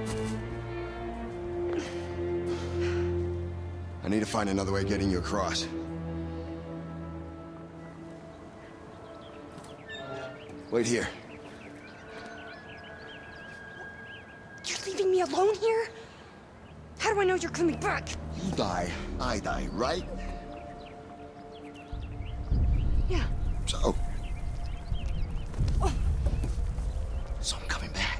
I need to find another way of getting you across. Wait here. You're leaving me alone here? How do I know you're coming back? You die, I die, right? Yeah. So? So I'm coming back.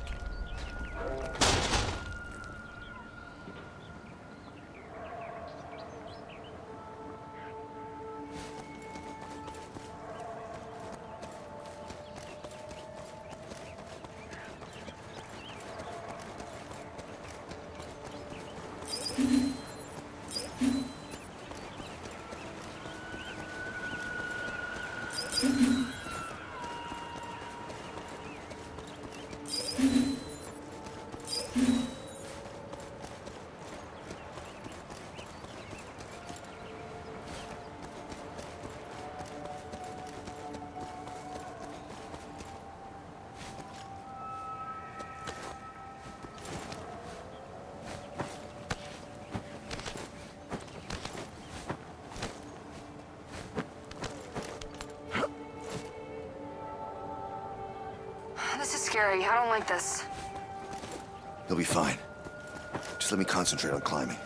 This is scary. I don't like this. You'll be fine. Just let me concentrate on climbing.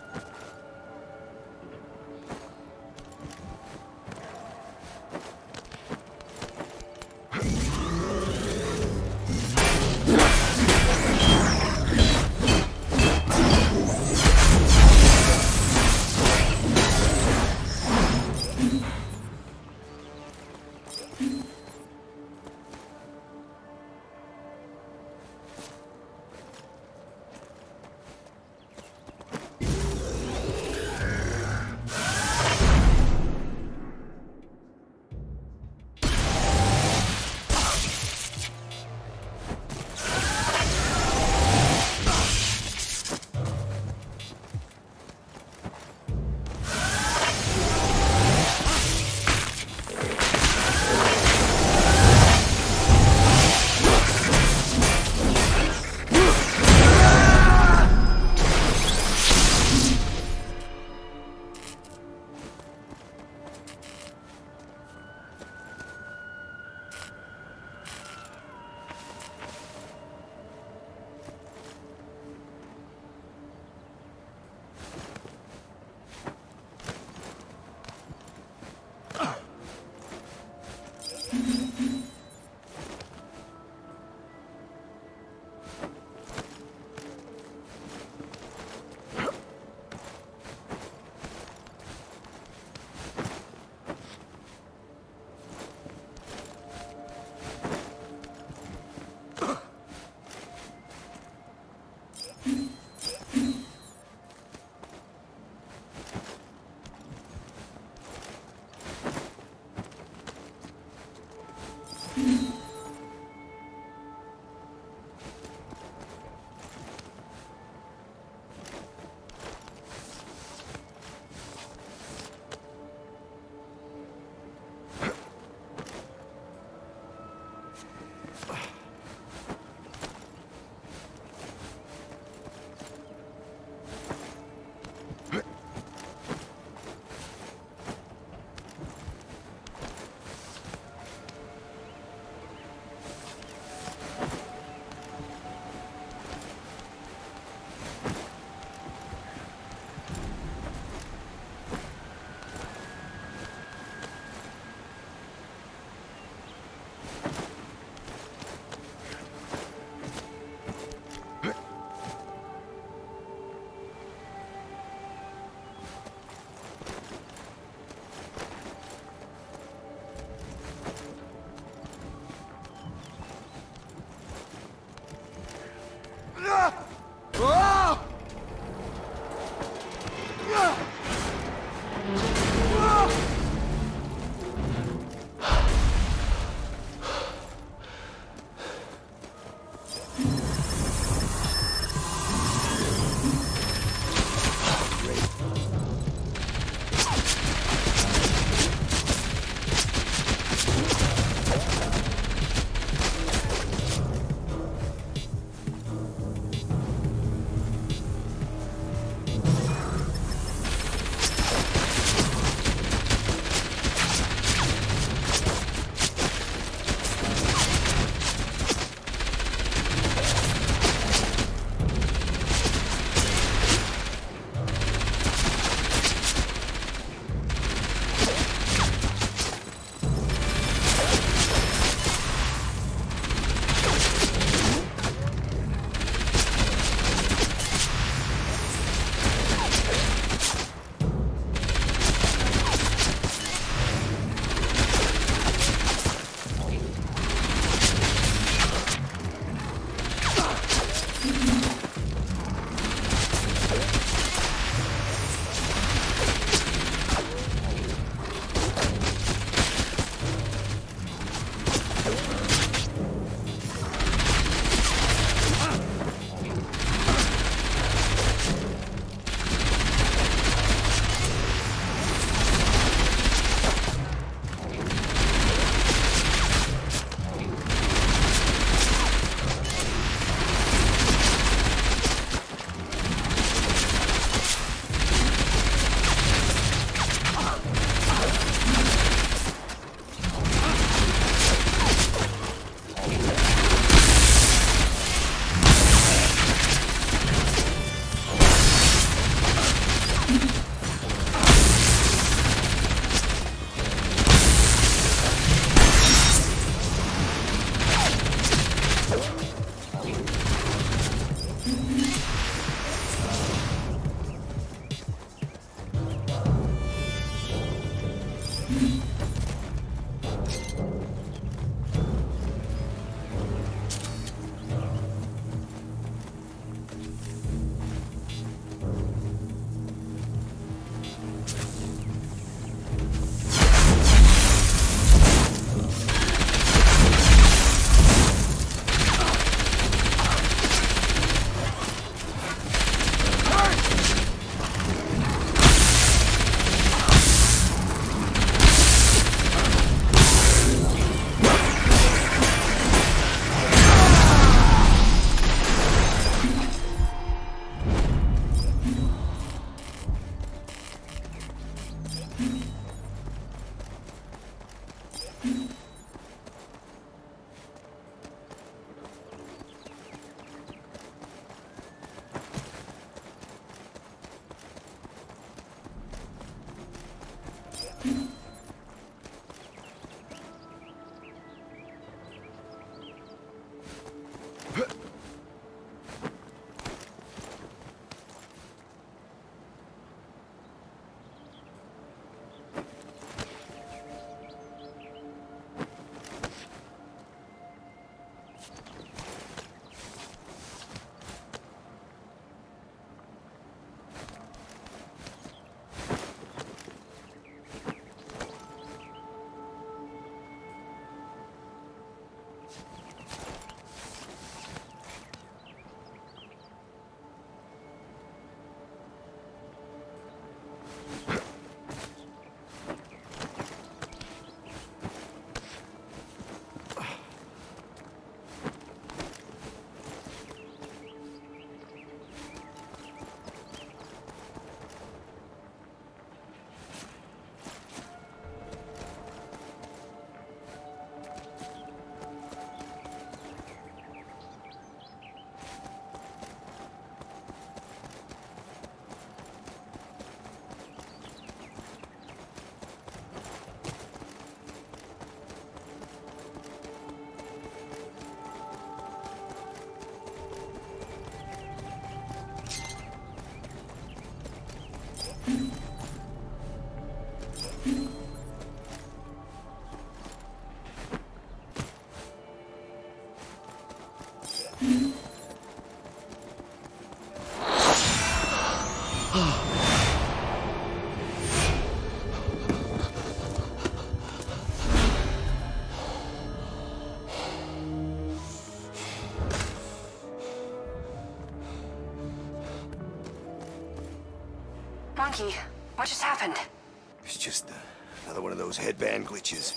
Monkey, what just happened? It's just another one of those headband glitches.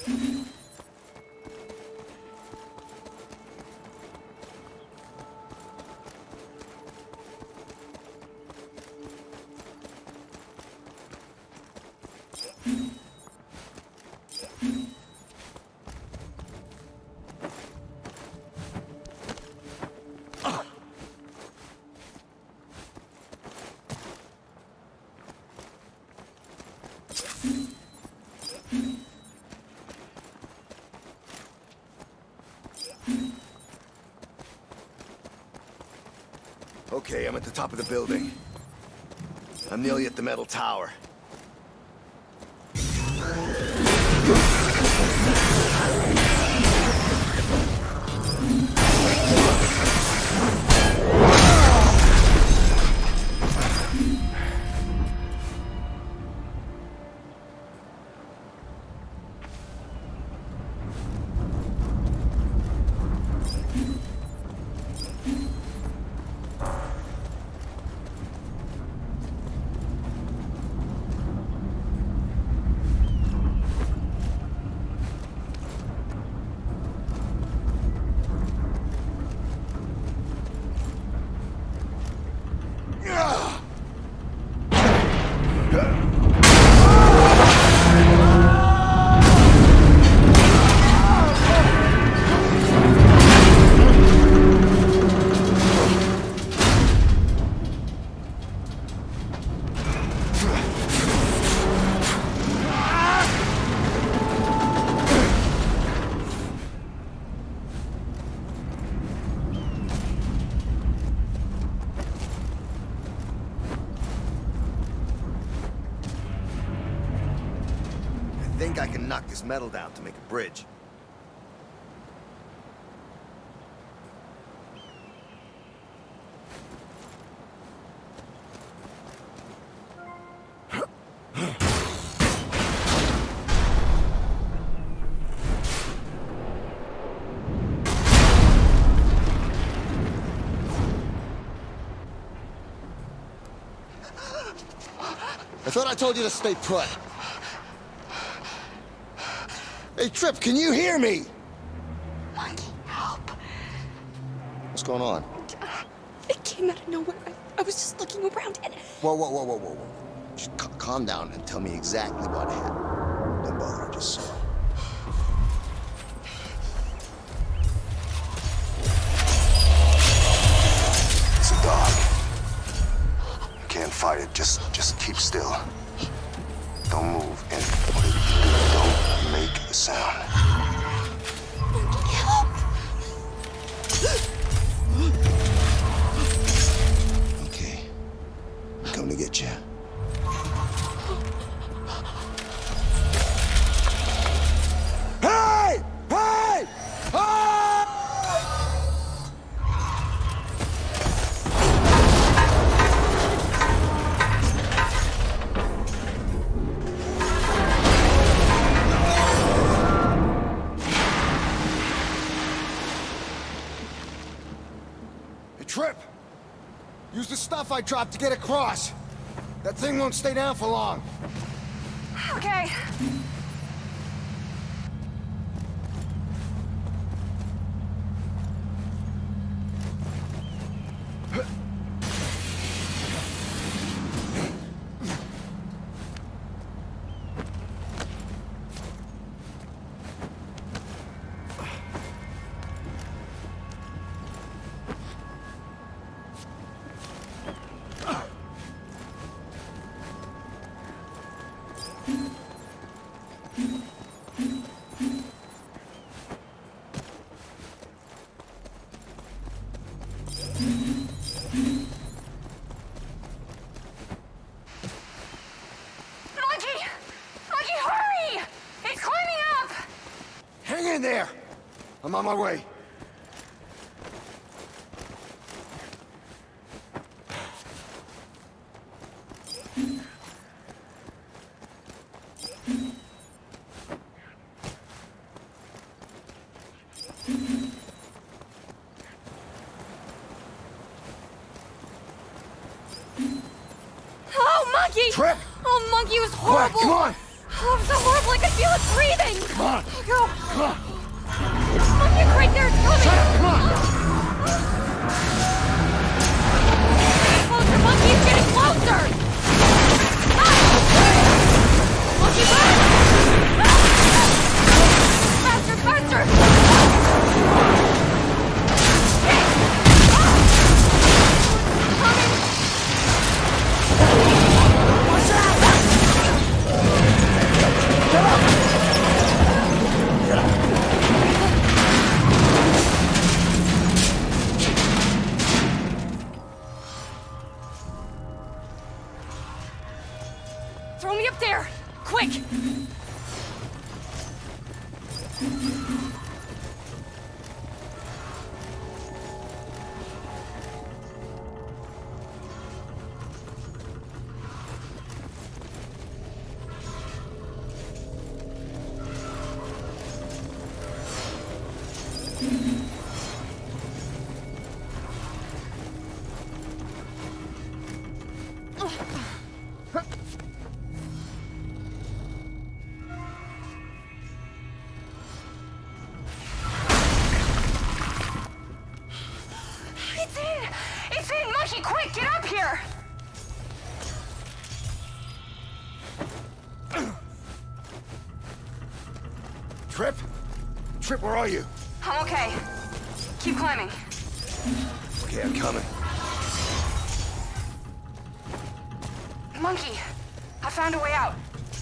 Okay, I'm at the top of the building. I'm nearly at the metal tower. I think I can knock this metal down to make a bridge. I thought I told you to stay put. Hey, Trip, can you hear me? Monkey, help. What's going on? It came out of nowhere. I was just looking around and... Whoa. Just calm down and tell me exactly what happened. Don't bother, I just saw. It's a dog. You can't fight it, just keep still. Don't move, and whatever you do, don't make a sound. Help! Okay. I'm coming to get you. Hey! Hey! Hey! Trip! Use the stuff I dropped to get across. That thing won't stay down for long. Okay. Hang in there! I'm on my way. Oh, Monkey! Trip! Oh, Monkey was horrible! Come on! Oh, it was so horrible, I could feel it breathing! Come on! Go! Come on! Monkey, right there, it's coming! Shut up! Come on! Closer, Monkey, it's getting closer! Ah! Monkey, run! Ah! Faster, faster! Throw me up there! Quick! It's in! Monkey, quick, get up here! Trip? Trip, where are you? I'm okay. Keep climbing. Okay, I'm coming. Monkey, I found a way out.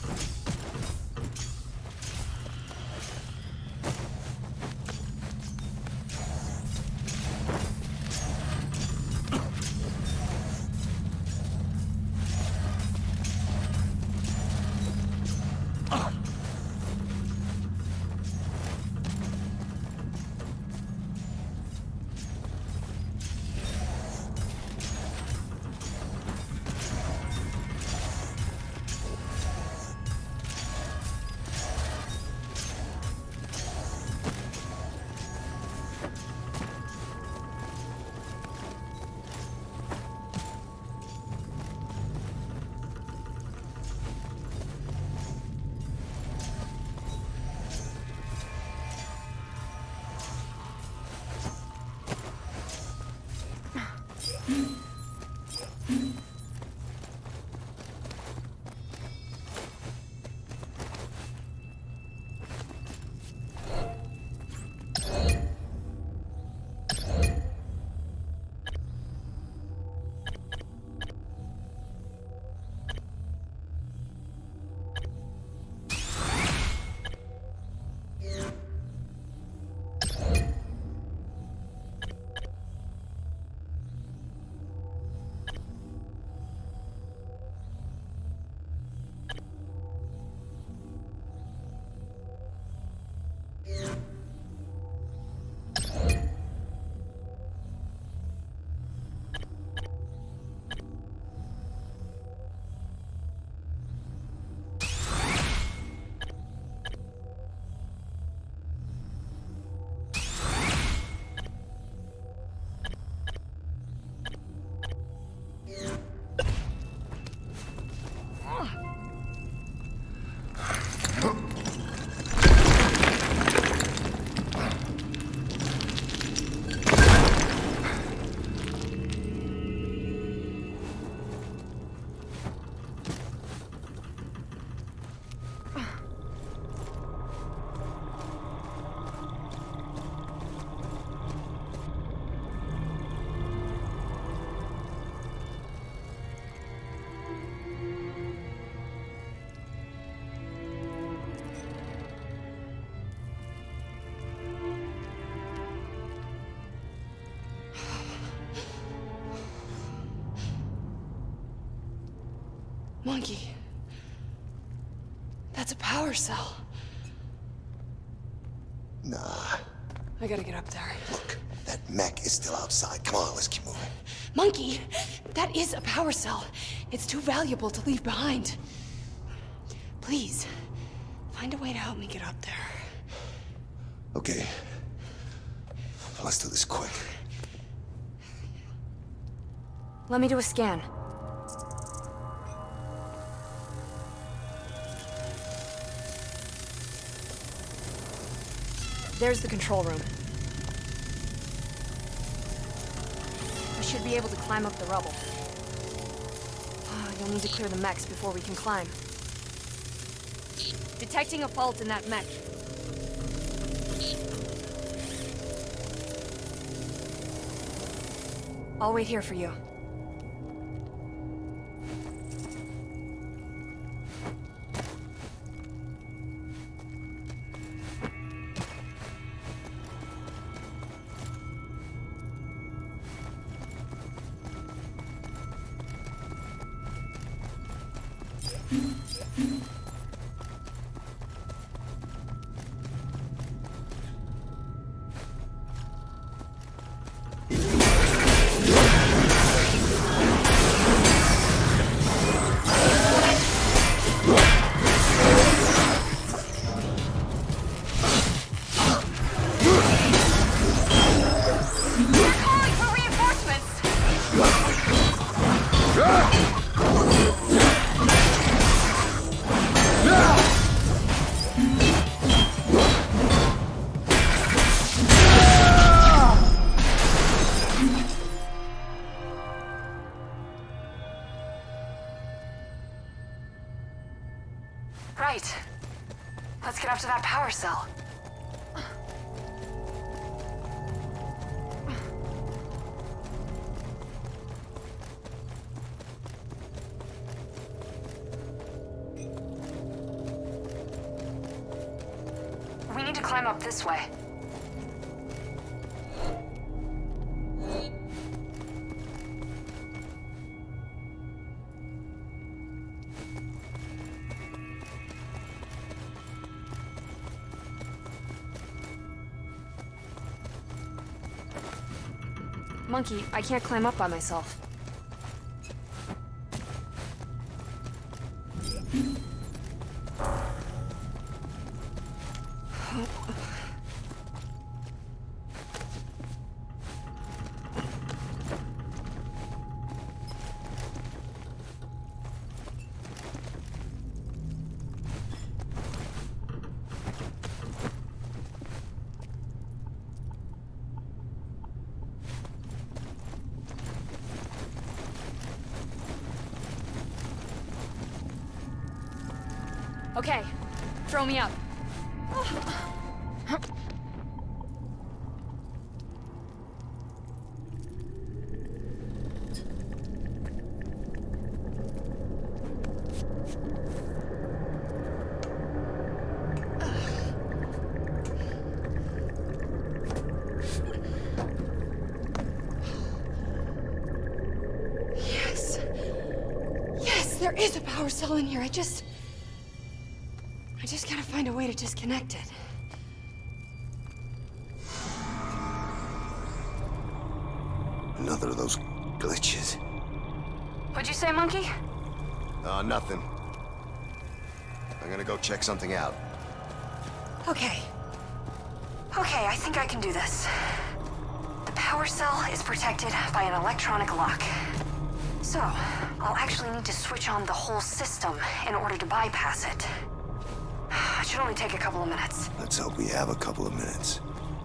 Monkey. That's a power cell. Nah. I gotta get up there. Look, that mech is still outside. Come on, let's keep moving. Monkey, that is a power cell. It's too valuable to leave behind. Please, find a way to help me get up there. Okay. Let's do this quick. Let me do a scan. There's the control room. I should be able to climb up the rubble. You'll need to clear the mechs before we can climb. Detecting a fault in that mech. I'll wait here for you. Right. Let's get up to that power cell. We need to climb up this way. Monkey, I can't climb up by myself. Okay, throw me up. Yes. Yes, there is a power cell in here. I just gotta find a way to disconnect it. Another of those glitches. What'd you say, Monkey? Nothing. I'm gonna go check something out. Okay. Okay, I think I can do this. The power cell is protected by an electronic lock. So, I'll actually need to switch on the whole system in order to bypass it. It should only take a couple of minutes. Let's hope we have a couple of minutes.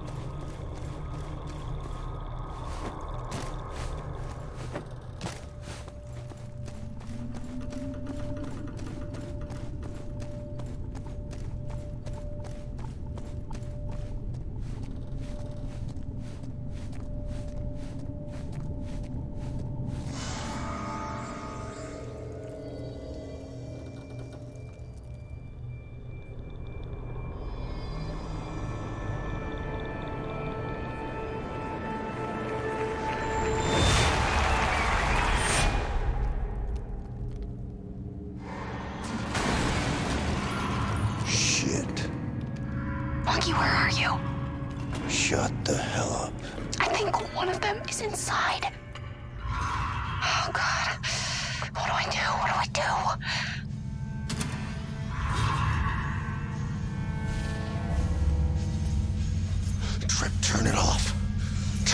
Monkey, where are you? Shut the hell up. I think one of them is inside.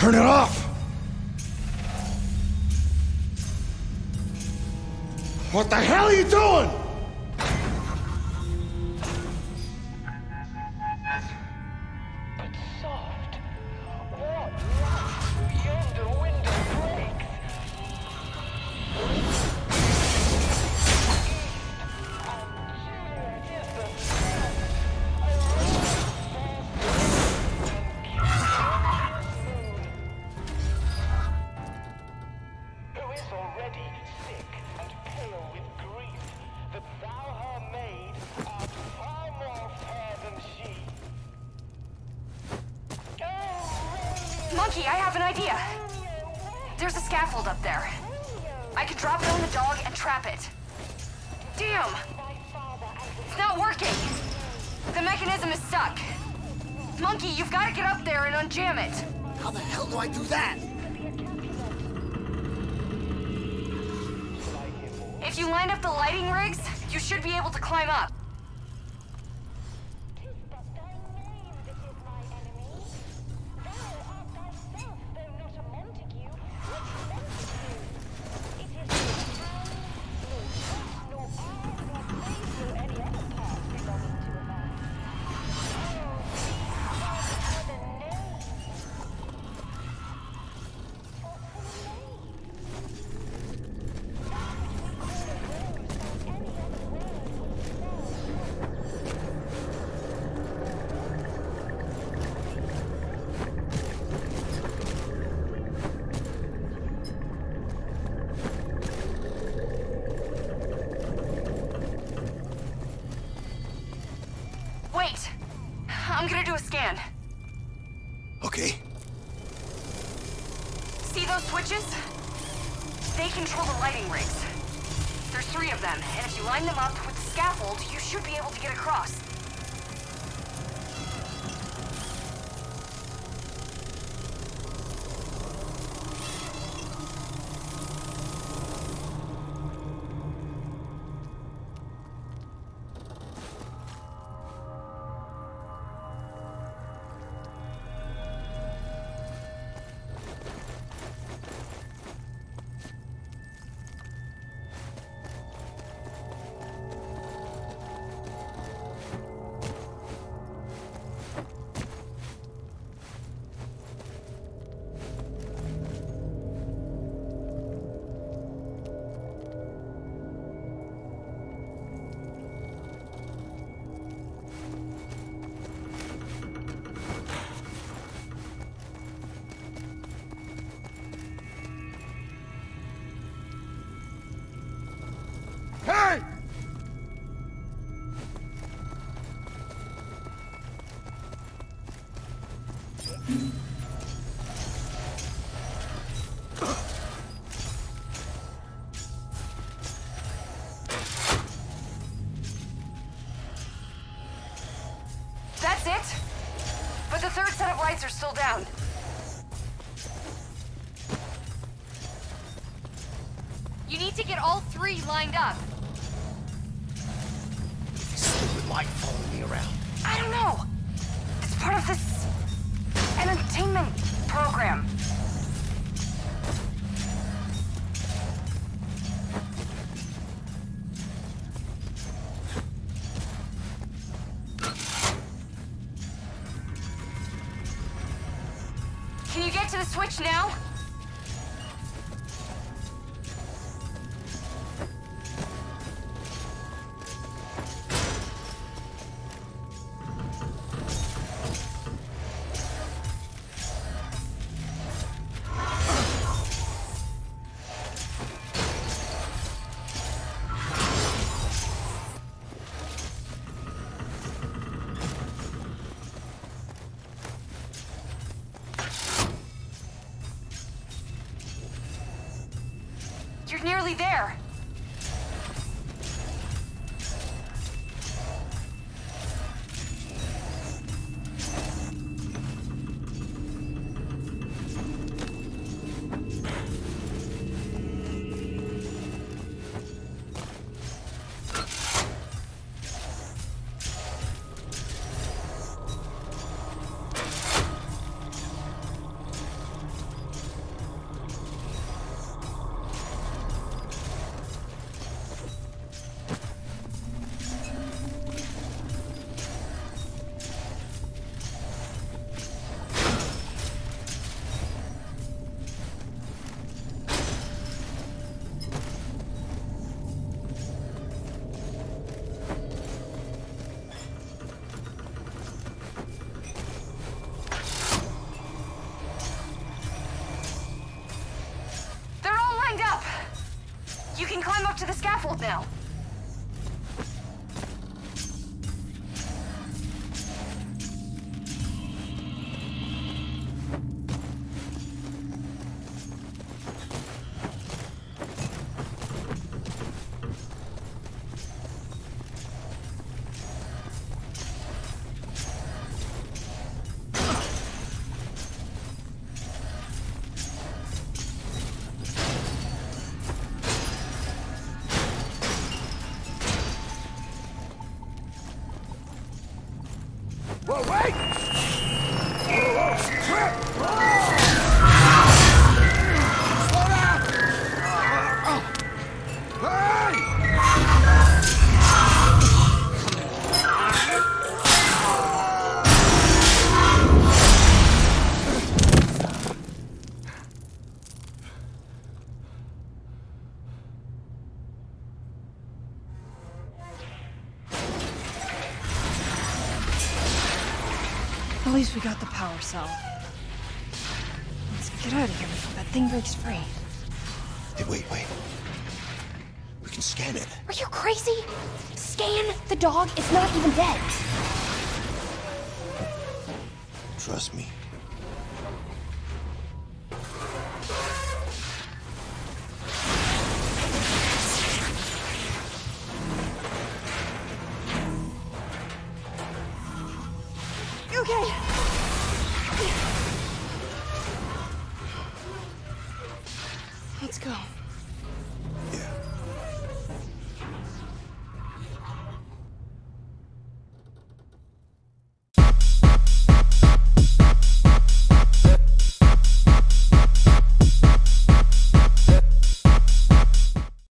Turn it off! What the hell are you doing? But soft. What light through yonder window breaks? And Juliet is the sun. Who is already sick and pale with grief, that thou her maid art far more fair than she. Monkey, I have an idea. There's a scaffold up there. I could drop it on the dog and trap it. Damn! It's not working! The mechanism is stuck. Monkey, you've got to get up there and unjam it. How the hell do I do that? If you line up the lighting rigs, you should be able to climb up. Wait! I'm gonna do a scan. Okay. See those switches? They control the lighting rigs. There's 3 of them, and if you line them up with the scaffold, you should be able to get across. Hey! That's it? But the 3rd set of lights are still down. You need to get all 3 lined up. This stupid light following me around. I don't know. It's part of this entertainment program. Can you get to the switch now? You're nearly there. can climb up to the scaffold now. Whoa, wait! Trip! Slow down! Hey! At least we got the power cell. Let's get out of here before that thing breaks free. Hey, wait. We can scan it. Are you crazy? Scan the dog? It's not even dead. Trust me. Okay. Let's go.